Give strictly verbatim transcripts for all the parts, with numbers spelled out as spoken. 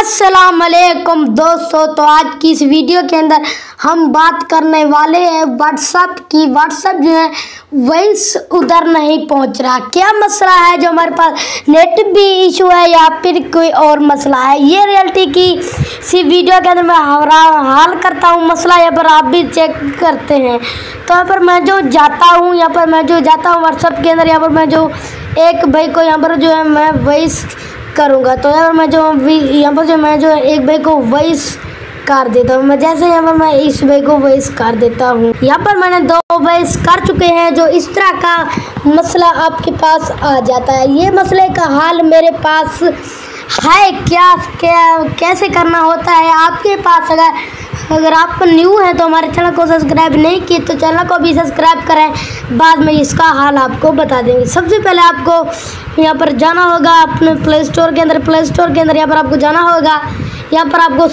अस्सलाम वालेकुम दोस्तों। तो आज की इस वीडियो के अंदर हम बात करने वाले हैं व्हाट्सएप की। व्हाट्सएप जो है वॉइस उधर नहीं पहुंच रहा। क्या मसला है जो हमारे पास नेट भी इशू है या फिर कोई और मसला है, ये रियलिटी की इसी वीडियो के अंदर मैं हाल करता हूँ मसला। यहाँ पर आप भी चेक करते हैं। तो यहाँ पर मैं जो जाता हूँ यहाँ पर मैं जो जाता हूँ व्हाट्सएप के अंदर, यहाँ पर मैं जो एक भाई को यहाँ पर जो है मैं वॉइस करूँगा। तो यहाँ पर मैं जो भी यहाँ पर जो मैं जो एक भाई को वॉइस कर देता हूँ। मैं जैसे यहाँ पर मैं इस भाई को वॉइस कर देता हूँ। यहाँ पर मैंने दो वॉइस कर चुके हैं। जो इस तरह का मसला आपके पास आ जाता है, ये मसले का हाल मेरे पास है। क्या क्या कैसे करना होता है आपके पास? अगर अगर आप न्यू हैं तो हमारे चैनल को सब्सक्राइब नहीं किए तो चैनल को भी सब्सक्राइब करें। बाद में इसका हाल आपको बता देंगे। सबसे पहले आपको यहाँ पर जाना होगा अपने प्ले स्टोर के अंदर। प्ले स्टोर के अंदर यहाँ पर आपको जाना होगा। यहाँ पर आपको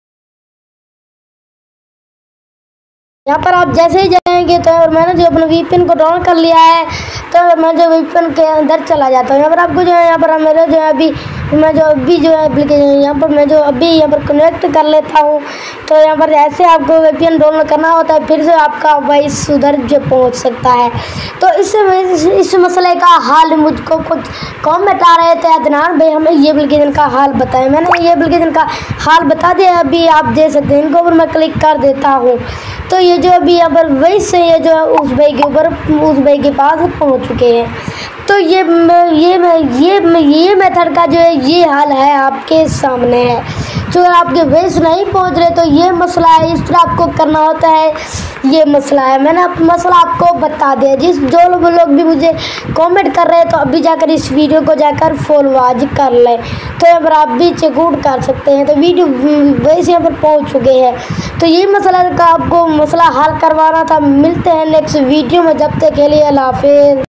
यहाँ पर आप जैसे ही जाएंगे तो मैंने जो अपने वीपीएन को डाउन कर लिया है, तो मैं जो वीपीएन के अंदर चला जाता हूँ। यहाँ पर आपको जो है यहाँ पर मेरे जो है अभी मैं जो अभी जो है एप्लीकेशन यहाँ पर मैं जो अभी यहाँ पर कनेक्ट कर लेता हूँ। तो यहाँ पर ऐसे आपको वीपीएन डाउनलोड करना होता है, फिर से आपका वॉइस उधर जो पहुँच सकता है। तो इस इस मसले का हाल मुझको कुछ कमेंट आ रहे थे, अदनान भाई हमें ये एप्लीकेशन का हाल बताएं। मैंने ये एप्लीकेशन का हाल बता दिया, अभी आप दे सकते हैं। इनको ऊपर मैं क्लिक कर देता हूँ तो ये जो अभी यहाँ पर वॉइस है ये जो है उस भाई के ऊपर उस भाई के पास पहुँच चुके हैं। तो ये ये ये ये मेथड का जो है ये हाल है आपके सामने है। जो अगर आपके वॉइस नहीं पहुंच रहे तो ये मसला है, इस तरह आपको करना होता है। ये मसला है, मैंने मसला आपको बता दिया। जिस जो लोग भी मुझे कमेंट कर रहे हैं तो अभी जाकर इस वीडियो को जाकर फॉलोअर कर लें, तो यहाँ पर आप भी चेकआउट कर सकते हैं। तो वीडियो वॉइस यहाँ पर पहुँच चुके हैं। तो ये मसला का आपको मसला हल करवाना था। मिलते हैं नेक्स्ट वीडियो में, जब तक के लिए अल्लाह हाफिज़।